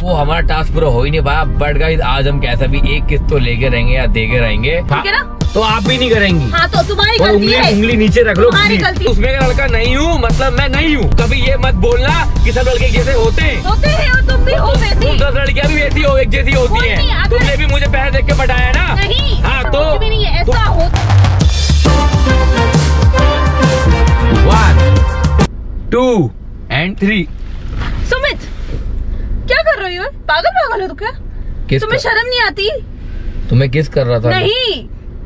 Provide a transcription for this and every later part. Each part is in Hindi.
वो हमारा टास्क पूरा हो ही नहीं पाया, बट गाइस आज हम कैसा भी एक किस्त तो लेके रहेंगे या देके रहेंगे, ठीक है ना? तो आप भी नहीं करेंगी। हाँ तो तुम्हारी गलती है। उंगली नीचे रख लो। उसमें का लड़का नहीं हूँ, मतलब मैं नहीं हूँ। कभी ये मत बोलना कि सब लड़के जैसे होते हैं और तुम भी हो वैसी। तुम 10 लड़कियाँ भी वैसी हो, एक जैसी होती हैं। तुमने भी मुझे पैसे देख के पटाया ना? नहीं। हाँ तो ऐसा होता। 1 2 and 3। सुमित क्या कर रही हो? पागल हो तू क्या? तुम्हें शर्म नहीं आती? तुम्हें किस कर रहा था? नहीं,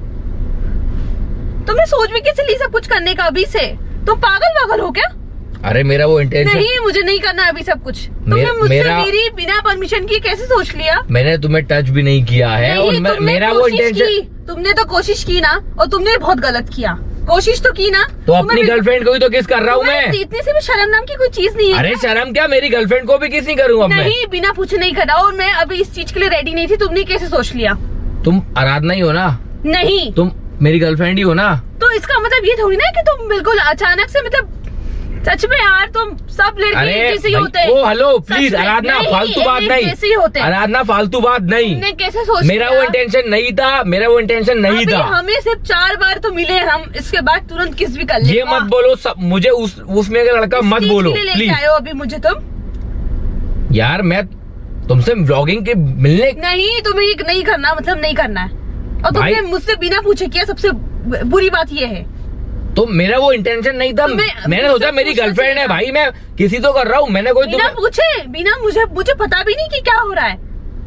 तुमने सोच भी कैसे ली सब कुछ करने का अभी से? तुम पागल हो क्या? अरे मेरा वो इंटेंशन नहीं, मुझे नहीं करना अभी सब कुछ। तुमने मुझसे मेरी बिना परमिशन की कैसे सोच लिया? मैंने तुम्हें टच भी नहीं किया है। और मेरा वो इंटेंशन। तुमने तो कोशिश की ना, और तुमने बहुत गलत किया। कोशिश तो की ना। तो अपनी गर्लफ्रेंड को भी तो किस कर रहा हूँ मैं। इतनी से भी शर्म नाम की कोई चीज नहीं है। अरे शर्म क्या, मेरी गर्लफ्रेंड को भी किस नहीं करूँगा मैं। नहीं, बिना पूछे नहीं करना। और मैं अभी इस चीज के लिए रेडी नहीं थी। तुमने कैसे सोच लिया? तुम आराधना ही हो ना? नहीं, तुम मेरी गर्लफ्रेंड ही हो ना? तो इसका मतलब ये थोड़ी ना कि तुम बिल्कुल अचानक से, मतलब सच में यार तुम सब लड़के जैसे ही होते हैं। ओ हेलो प्लीज आराधना, फालतू बात नहीं। कैसे होते हैं आराधना, फालतू बात नहीं। तुमने कैसे सोच? मेरा वो इंटेंशन नहीं था। हमें सिर्फ 4 बार तो मिले हम, इसके बाद तुरंत किस भी कर ले। ये मत बोलो मुझे उसमें का लड़का मत बोलो प्लीज। आए हो अभी मुझे तुम? यार मैं तुमसे व्लॉगिंग के मिलने नहीं, तुम्हें ये नहीं करना, मतलब नहीं करना है। और तुमने मुझसे बिना पूछे किया, सबसे बुरी बात ये है। तो मेरा वो इंटेंशन नहीं था। मैंने सोचा मेरी गर्लफ्रेंड है भाई, मैं किसी तो कर रहा हूँ। मैंने कोई बिना पूछे, बिना मुझे पता भी नहीं कि क्या हो रहा है।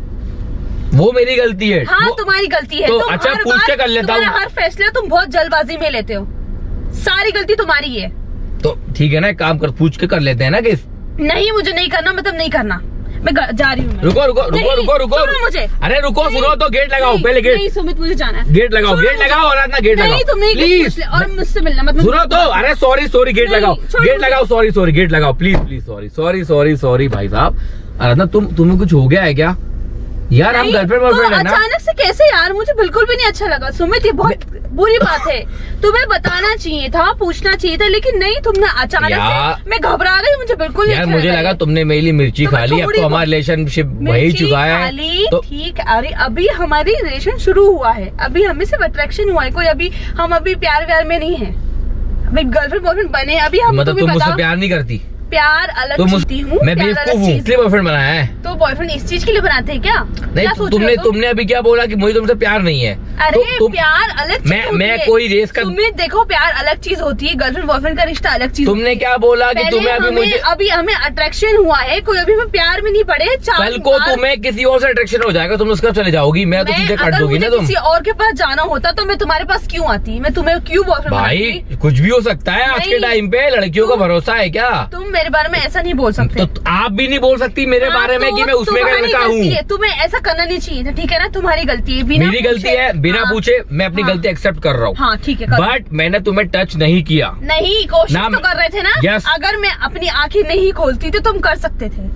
वो मेरी गलती है। हाँ पूरी गलती है। तो अच्छा पूछ के कर लेता हूँ। हर फैसला तुम बहुत जल्दबाजी में लेते हो। सारी गलती तुम्हारी है। तो ठीक है ना, काम कर, पूछ के कर लेते हैं ना किस। नहीं, मुझे नहीं करना, मतलब नहीं करना। मैं जा रही हूँ। रुको मुझे। अरे रुको, सुनो तो गेट लगाओ पहले। गेट नहीं सुमित, मुझे जाना है। गेट लगाओ और आराधना गेट लगाओ प्लीज। और मुझसे मिलना मत। सुनो तो, अरे सॉरी गेट लगाओ सॉरी गेट लगाओ प्लीज। सॉरी भाई साहब। आराधना तुम्हें कुछ हो गया है क्या यार? हम गर्लफ्रेंड बॉयफ्रेंड है ना? अचानक से कैसे यार? मुझे बिल्कुल भी नहीं अच्छा लगा सुमित, ये बहुत बुरी बात है। तुम्हें बताना चाहिए था, पूछना चाहिए था, लेकिन नहीं, तुमने अचानक से। मैं घबरा गई, मुझे बिल्कुल यार मुझे लगा तुमने मेरे लिए मिर्ची खा ली। अब तो हमारा रिलेशनशिप वही चुका है तो ठीक। अरे अभी हमारी रिलेशन शुरू हुआ है, अभी हमें सिर्फ अट्रैक्शन हुआ है, कोई अभी हम अभी प्यार व्यार में नहीं है। अभी गर्लफ्रेंड बॉयफ्रेंड बने अभी हम। मतलब तुम मुझसे प्यार नहीं करती? प्यार अलग चीज हूँ, मैं बेवकूफ हूँ इसलिए बॉयफ्रेंड बनाया है। तो बॉयफ्रेंड इस चीज के लिए बनाते हैं क्या? नहीं, तुमने अभी क्या बोला कि मुझे तुमसे प्यार नहीं है? अरे प्यार अलग चीज मैं कोई रेस का। तुम्हें देखो, प्यार अलग चीज होती है, गर्लफ्रेंड बॉयफ्रेंड का रिश्ता अलग चीज। तुमने क्या बोला कि तुम्हें अभी हमें अट्रैक्शन हुआ है, कोई अभी हमें प्यार में नहीं पड़े। कल को तुम्हें किसी और से अट्रैक्शन हो जाएगा, तुम उसका चले जाओगी, मैं तो तुझे काट दूंगी ना। तुम किसी और के पास जाना होता तो मैं तुम्हारे पास क्यों आती? मैं तुम्हें क्यों बॉयफ्रेंड? भाई कुछ भी हो सकता है आज के टाइम पे, लड़कियों का भरोसा है क्या? तुम मेरे बारे में ऐसा नहीं बोल सकते। तो आप भी नहीं बोल सकती मेरे बारे में कि मैं उसमें का लड़का हूँ। तुम्हें ऐसा करना नहीं चाहिए था, ठीक है ना? तुम्हारी गलती है, मेरी गलती है, बिना पूछे मैं अपनी गलती एक्सेप्ट कर रहा हूँ। हाँ ठीक है, बट मैंने तुम्हें टच नहीं किया। नहीं, कोशिश तो कर रहे थे ना? यस। अगर मैं अपनी आंखें नहीं खोलती तो तुम कर सकते थे।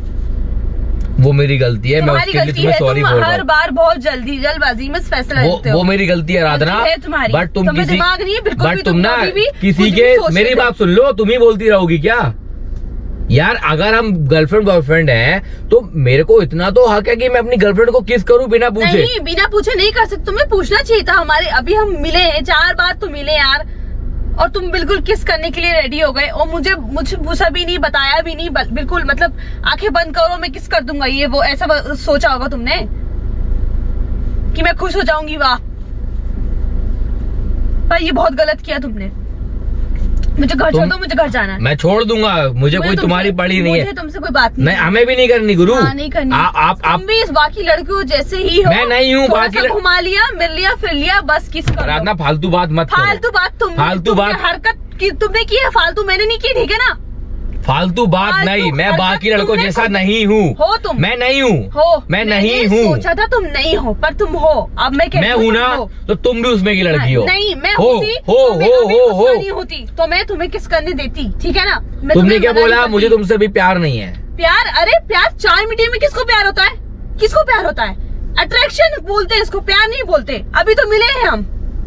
वो मेरी गलती है, मैं उसके लिए तुम्हें सॉरी बोल रहा हूँ। हर बार बहुत जल्दबाजी में फैसला लेते हो। वो मेरी गलती है आराधना, बट तुम दिमाग नहीं है बिल्कुल। बट तुम ना किसी के, मेरी बात सुन लो, तुम ही बोलती रहोगी क्या? यार अगर हम गर्लफ्रेंड बॉयफ्रेंड हैं तो मेरे को इतना तो हक है कि मैं अपनी गर्लफ्रेंड को किस करूं बिना पूछे। नहीं, बिना पूछे नहीं कर सकते। तुम्हें पूछना चाहिए था। हमारे अभी हम मिले हैं, 4 बार तो मिले यार, और तुम बिल्कुल किस करने के लिए रेडी हो गए। और मुझे पूछा भी नहीं, बताया भी नहीं, बिल्कुल मतलब आंखें बंद करो मैं किस कर दूंगा, ये वो ऐसा सोचा होगा तुमने कि मैं खुश हो जाऊंगी। वाह, पर ये बहुत गलत किया तुमने। मुझे घर छोड़ दो, मुझे घर जाना है। मैं छोड़ दूंगा, मुझे कोई तुम्हारी पड़ी नहीं है। मुझे तुमसे कोई बात नहीं। हमें भी नहीं करनी गुरु। हाँ, नहीं करनी। तुम भी इस बाकी लड़कियों जैसे ही हो। मैं नहीं हूँ। बाकी घुमा लिया, मिल लिया, फिर लिया, बस किस आराधना फालतू बात मत करो। फालतू बात हरकत की तुमने की है, फालतू मैंने नहीं की, ठीक है ना? फालतू बात नहीं, मैं बाकी लड़कों जैसा नहीं हूँ। हो तुम? मैं नहीं हूँ। मैं नहीं हूँ। सोचा था तुम नहीं हो, पर तुम हो। अब मैं हूँ ना, तो तुम भी उसमें की लड़की हो। नहीं, मैं होती तो नहीं होती तो मैं तुम्हें किस करने देती, ठीक है ना? तुमने क्या बोला? मुझे तुमसे भी प्यार नहीं है। प्यार? अरे प्यार चाय मीडिया में किसको प्यार होता है? किसको प्यार होता है? अट्रैक्शन बोलते हैं इसको, प्यार नहीं बोलते। अभी तो मिले हैं हम,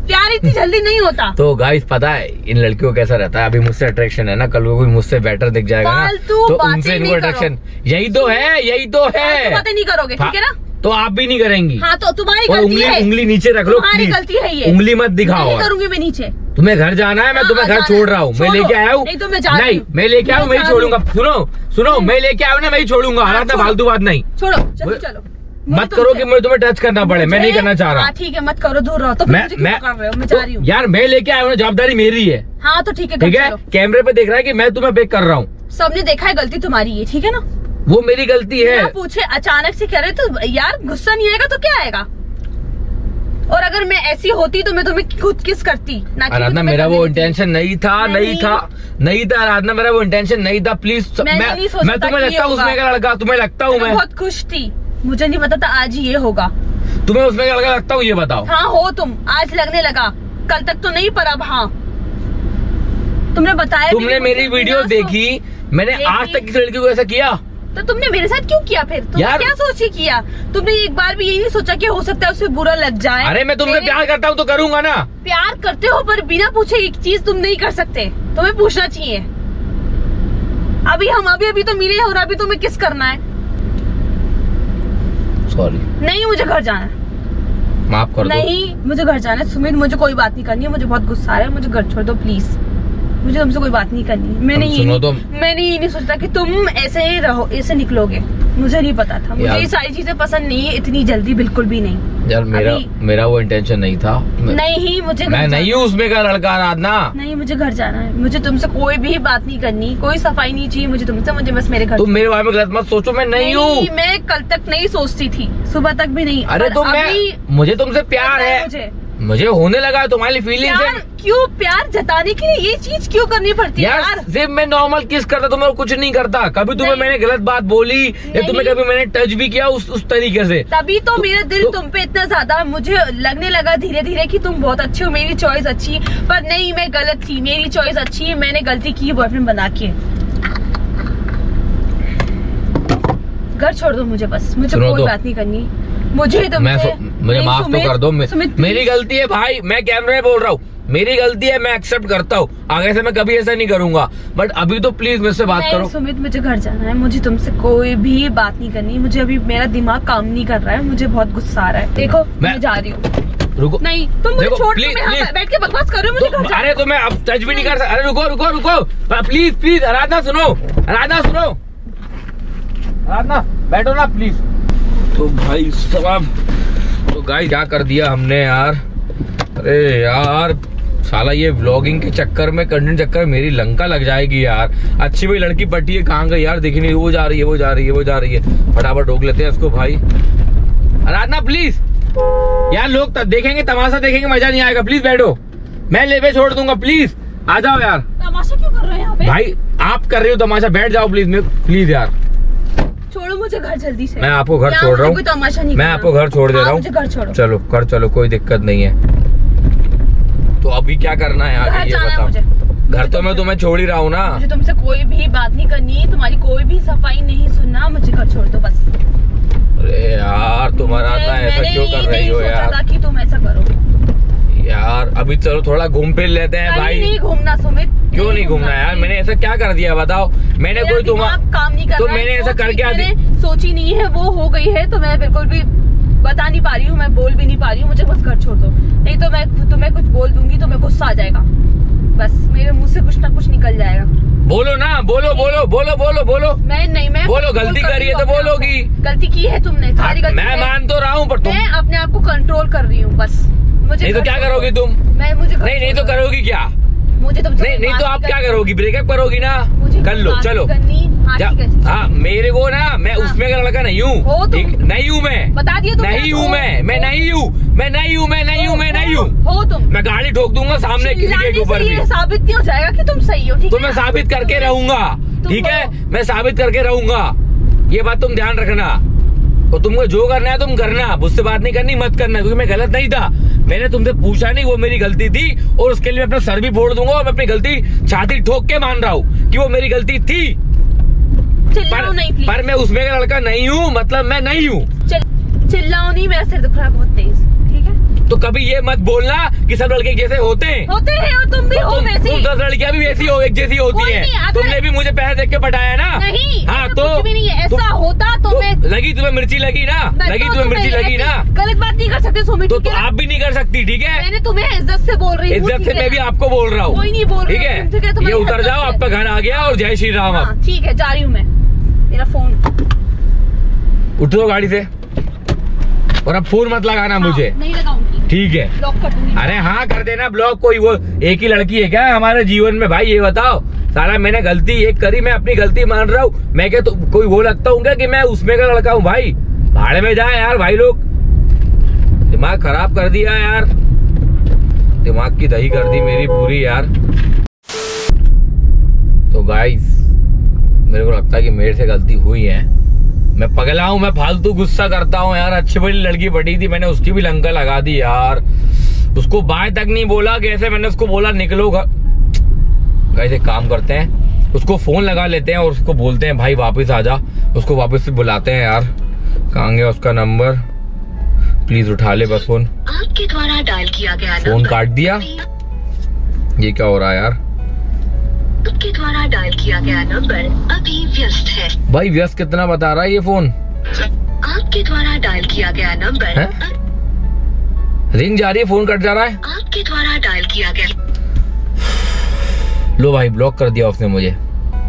प्यार इतनी जल्दी नहीं होता। तो गाइस पता है इन लड़कियों को कैसा रहता है, अभी मुझसे अट्रैक्शन है ना, कल को कोई मुझसे बेटर दिख जाएगा ना तो उनसे इनको अट्रैक्शन, यही तो है, यही तो है। बातें नहीं करोगे, ठीक है ना? तो आप भी नहीं करेंगी। हाँ तो तुम्हारी गलती है। उंगली नीचे रख लो, तुम्हारी गलती है ये। उंगली मत दिखाओ। नहीं करूंगी मैं नीचे। तुम्हें घर जाना है, मैं तुम्हें घर छोड़ रहा हूँ, मैं लेके आया हूँ। नहीं मैं लेके आया हूँ, मैं ही छोड़ूंगा। सुनो मैं लेके आया हूँ ना, मैं ही छोड़ूंगा। आराधना फालतू बात नहीं, छोड़ो चलो। मत करो कि मुझे तुम्हें टच करना पड़े, मैं नहीं करना चाह रहा। ठीक है मत करो, दूर रहो। तो मैं कर रहे हो, मैं जा रही हूँ यार, मैं लेके आया हूँ, जवाबदारी मेरी है। हाँ तो ठीक है, कैमरे पे देख रहा है कि मैं तुम्हें बेक कर रहा हूँ। सबने देखा है, गलती तुम्हारी है, ठीक है ना? वो मेरी गलती है। पूछे अचानक से कह रहे तो यार गुस्सा नहीं आएगा तो क्या आएगा? और अगर मैं ऐसी होती तो मैं तुम्हें खुद किस करती ना। आराधना मेरा वो इंटेंशन नहीं था आराधना, मेरा वो इंटेंशन नहीं था। प्लीज मैं तुम्हें लगता हूँ उसमें का लड़का, तुम्हें लगता हूँ मैं बहुत खुश थी, मुझे नहीं पता था आज ही ये होगा। तुम्हें उसमें का लड़का लगता हूँ, ये बताओ। हाँ हो तुम, आज लगने लगा, कल तक तो नहीं पर अब हाँ। तुमने बताया, तुमने मेरी वीडियो देखी, मैंने आज तक किसी लड़की को ऐसा किया? तो तुमने मेरे साथ क्यों किया फिर? तुमने क्या सोच के किया? तुमने एक बार भी यही नहीं सोचा कि हो सकता है उसे बुरा लग जाए? अरे मैं तुमसे प्यार करता हूँ तो करूंगा ना। प्यार करते हो पर बिना पूछे एक चीज तुम नहीं कर सकते, तुम्हें पूछना चाहिए। अभी तो मिले और अभी तुम्हें किस करना है? सॉरी नहीं, मुझे घर जाना है। माफ कर दो। नहीं मुझे घर जाना है सुमित, मुझे कोई बात नहीं करनी है, मुझे बहुत गुस्सा आ रहा है, मुझे घर छोड़ दो प्लीज। मुझे तुमसे कोई बात नहीं करनी। मैंने ये नहीं सोचता कि तुम ऐसे ही रहो, ऐसे निकलोगे। मुझे नहीं पता था, मुझे ये सारी चीजें पसंद नहीं है इतनी जल्दी, बिल्कुल भी नहीं। यार मेरा वो इंटेंशन नहीं था। नहीं मुझे मैं नहीं हूँ उसमें का लड़का आराधना। नहीं मुझे घर जाना है, मुझे तुमसे कोई भी बात नहीं करनी, कोई सफाई नहीं चाहिए मुझे तुमसे। मुझे बस मेरे घर। तुम मेरे बारे में गलत मत सोचो, मैं नहीं हूँ। मैं कल तक नहीं सोचती थी, सुबह तक भी नहीं। अरे तो मुझे तुमसे प्यार है, मुझे होने लगा तुम्हारी फीलिंग्स है। क्यों प्यार जताने के लिए ये चीज क्यों करनी पड़ती है यार? सिर्फ मैं नॉर्मल किस करता, तुम्हें कुछ नहीं करता। कभी तुम्हें मैंने गलत बात बोली या तुम्हें कभी मैंने टच भी किया उस तरीके से? तभी तो मेरा दिल तुम पे इतना ज्यादा मुझे लगने लगा धीरे धीरे कि तुम बहुत अच्छे हो, मेरी चॉइस अच्छी है। पर नहीं, मैं गलत थी, मेरी चॉइस अच्छी है, मैंने गलती की बॉयफ्रेंड बना के। घर छोड़ दो मुझे, बस मुझे कोई बात नहीं करनी। मुझे माफ तो कर दो, मेरी गलती है भाई, मैं कैमरे में बोल रहा हूँ, मेरी गलती है, मैं एक्सेप्ट करता हूँ। आगे से मैं कभी ऐसा नहीं करूंगा, बट अभी तो प्लीज मुझसे बात करो। सुमित मुझे घर जाना है, मुझे तुमसे कोई भी बात नहीं करनी। मुझे अभी मेरा दिमाग काम नहीं कर रहा है, मुझे बहुत गुस्सा आ रहा है। देखो मैं जा रही हूँ। रुको, नहीं तुम मुझे छोड़, बैठ के बकवास करो। मुझे अरे तो मैं अब टच भी नहीं कर सकता। अरे रुको प्लीज आराधना सुनो, आराधना बैठो ना प्लीज। तो भाई साहब, तो गाइस क्या कर दिया हमने यार। अरे यार साला ये व्लॉगिंग के चक्कर में, कंटेंट चक्कर में मेरी लंका लग जाएगी यार। अच्छी भाई लड़की पट्टी है, कहाँ गई यार, दिखी नहीं। वो जा रही है। फटाफट रोक लेते हैं उसको भाई। आराधना प्लीज यार, लोग देखेंगे, तमाशा देखेंगे, मजा नहीं आएगा। प्लीज बैठो, मैं लेवे छोड़ दूंगा, प्लीज आ जाओ यार। तमाशा क्यों कर रहे हैं यहाँ पे? भाई आप कर रहे हो तमाशा, बैठ जाओ प्लीज यार। छोड़ो मुझे घर जल्दी से। मैं आपको घर छोड़ रहा हूँ, तमाशा नहीं, मैं आपको घर छोड़ दे रहा हूँ। घर छोड़ो। चलो घर चलो, कोई दिक्कत नहीं है। तो अभी क्या करना है आगे ये बताओ। घर तो मैं तुम्हें छोड़ ही रहा हूँ ना। मुझे तुमसे कोई भी बात नहीं करनी, तुम्हारी कोई भी सफाई नहीं सुनना, मुझे घर छोड़ दो बस। अरे यार तुम्हारा ऐसा क्यों कर रही हो यार? कि तुम ऐसा करो यार। अभी चलो थोड़ा घूम फिर लेते हैं भाई। नहीं घूमना सुमित, क्यों नहीं घूमना यार? मैंने ऐसा क्या कर दिया बताओ? मैंने कोई तुम्हारा काम नहीं कर, तो मैंने ऐसा करके सोची नहीं है, वो हो गई है तो मैं बिल्कुल भी बता नहीं पा रही हूँ, मैं बोल भी नहीं पा रही हूँ। मुझे बस घर छोड़ दो, नहीं तो मैं तुम्हें कुछ बोल दूंगी तो मैं गुस्सा आ जाएगा। बस मेरे मुंह से कुछ ना कुछ निकल जाएगा। बोलो ना, बोलो। मैं बोलो, गलती करी है तो बोलोगी। गलती की है तुमने, सारी गलती मैं मान तो रहा हूँ, पर मैं अपने आप को कंट्रोल कर रही हूँ बस। मुझे नहीं तो क्या करोगी तुम? मुझे नहीं तो करोगी क्या? मुझे तो नहीं तो आप क्या करोगी? ब्रेकअप करोगी ना? कर लो चलो। हाँ मेरे को ना, मैं उसमें का लड़का नहीं हूँ, नहीं हूँ मैं, बता दिया नहीं हूँ मैं नहीं हूँ। हो तुम, मैं गाड़ी ठोक दूंगा सामने किसी के ऊपर भी। साबित नहीं हो जाएगा कि तुम सही हो, ठीक है? तो मैं साबित करके रहूंगा, ठीक है? मैं साबित करके रहूंगा, ये बात तुम ध्यान रखना। तो तुमको जो करना है तुम करना, मुझसे बात नहीं करनी, मत करना, क्योंकि मैं गलत नहीं था। मैंने तुमसे पूछा नहीं, वो मेरी गलती थी और उसके लिए मैं अपना सर भी फोड़ दूंगा और मैं अपनी गलती छाती ठोक के मान रहा हूँ कि वो मेरी गलती थी। पर मैं उसमें का लड़का नहीं हूँ, मतलब मैं नहीं हूँ। चिल्लाओ नहीं, मेरा सिर दुख रहा है बहुत तेज, ठीक है? तो कभी ये मत बोलना कि सब लड़के जैसे होते हैं और तुम भी हो वैसी। तुम 10 लड़कियां भी वैसी हो, एक जैसी होती हैं। तुमने भी मुझे पैसे देख के पटाया ना? नहीं। हाँ तो कुछ भी नहीं है। ऐसा होता तो मैं लगी तुम्हें मिर्ची लगी ना? लगी तुम्हें मिर्ची लगी ना? गलत बात नहीं कर सकते सुमित। तो आप भी नहीं कर सकती, ठीक है? मैंने तुम्हें इज्जत से बोल रही हूँ। इज्जत से मैं भी आपको बोल रहा हूँ। कोई नहीं बोल ठीक है, ये उतर जाओ, आपका घर आ गया और जय श्री राम। आप ठीक है, जा रही हूँ मैं। मेरा फोन उठो गाड़ी से और अब फोन मत लगाना मुझे। नहीं लगाऊंगी। ठीक है, ब्लॉक कर दूंगी। अरे हाँ कर देना ब्लॉक। कोई वो एक ही लड़की है क्या हमारे जीवन में भाई? ये बताओ। सारा मैंने गलती एक करी, मैं अपनी गलती मान रहा हूँ। मैं क्या तो कोई वो लगता हूँ क्या कि मैं उसमें का लड़का हूँ? भाई भाड़े में जाए यार भाई लोग। दिमाग खराब कर दिया यार, दिमाग की दही कर दी मेरी पूरी यार। तो गाइस मेरे को लगता है कि मेरे से गलती हुई है। मैं पगला हूँ, मैं फालतू गुस्सा करता हूँ यार। अच्छी बड़ी लड़की पड़ी थी, मैंने उसकी भी लंका लगा दी यार। उसको बाय तक नहीं बोला, कैसे मैंने उसको बोला निकलो घर। गाइस एक काम करते हैं, उसको फोन लगा लेते हैं और उसको बोलते हैं भाई वापस आ जा। उसको वापस से बुलाते हैं यार। कहाँ गया उसका नंबर? प्लीज उठा ले बस फोन। आपके द्वारा डायल किया गया फोन काट दिया। ये क्या हो रहा है यार? आपके द्वारा डायल किया गया नंबर अभी व्यस्त है। भाई व्यस्त कितना बता रहा है ये फोन? आपके द्वारा डायल किया गया नंबर है? रिंग जा रही है, फोन कट जा रहा है। आपके द्वारा डायल किया गया। लो भाई ब्लॉक कर दिया उसने मुझे।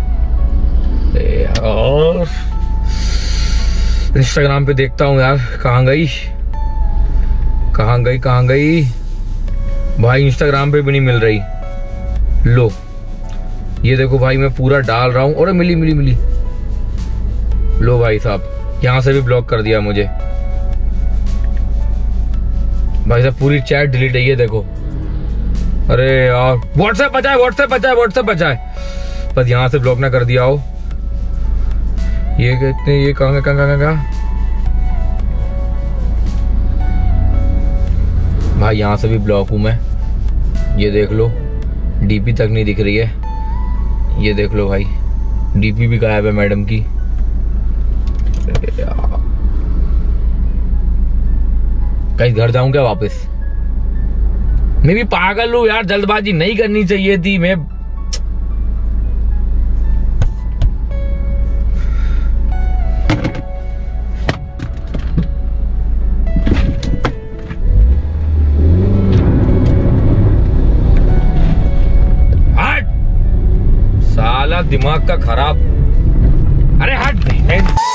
और इंस्टाग्राम पे देखता हूँ यार, कहाँ गई कहाँ गई कहाँ गई? भाई इंस्टाग्राम पे भी नहीं मिल रही। लो ये देखो भाई, मैं पूरा डाल रहा हूँ और मिली मिली मिली। लो भाई साहब, यहाँ से भी ब्लॉक कर दिया मुझे। भाई साहब पूरी चैट डिलीट है, ये देखो। अरे यार व्हाट्सएप बचाए, व्हाट्सएप बचाए, व्हाट्सएप बचाए। बस यहाँ से ब्लॉक ना कर दिया हो। ये कहते हैं, ये कहाँ कहाँ भाई, यहाँ से भी ब्लॉक हूं मैं। ये देख लो, डीपी तक नहीं दिख रही है। ये देख लो भाई, डीपी भी गायब है मैडम की। कहीं घर जाऊं क्या वापस? मैं भी पागल हूं यार, जल्दबाजी नहीं करनी चाहिए थी। मैं दिमाग का खराब। अरे हट।